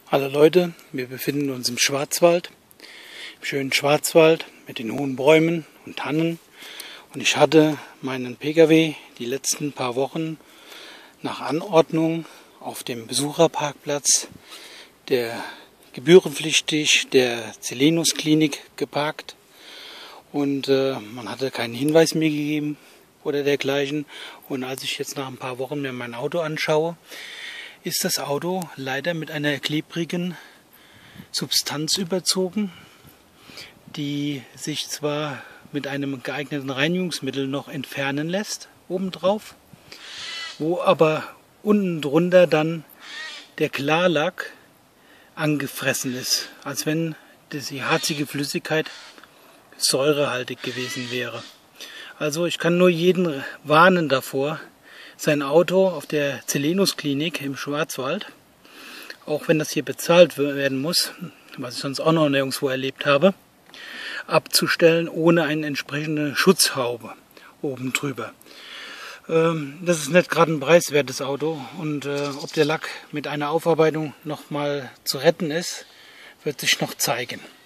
Hallo Leute, wir befinden uns im Schwarzwald, im schönen Schwarzwald mit den hohen Bäumen und Tannen. Und ich hatte meinen Pkw die letzten paar Wochen nach Anordnung auf dem Besucherparkplatz der gebührenpflichtig der Zelenus Klinik geparkt. Und man hatte keinen Hinweis mir gegeben oder dergleichen. Und als ich jetzt nach ein paar Wochen mir mein Auto anschaue, ist das Auto leider mit einer klebrigen Substanz überzogen, die sich zwar mit einem geeigneten Reinigungsmittel noch entfernen lässt, obendrauf, wo aber unten drunter dann der Klarlack angefressen ist, als wenn die harzige Flüssigkeit säurehaltig gewesen wäre. Also ich kann nur jeden warnen davor, sein Auto auf der Zelenus Klinik im Schwarzwald, auch wenn das hier bezahlt werden muss, was ich sonst auch noch nirgendwo erlebt habe, abzustellen ohne eine entsprechende Schutzhaube oben drüber. Das ist nicht gerade ein preiswertes Auto und ob der Lack mit einer Aufarbeitung nochmal zu retten ist, wird sich noch zeigen.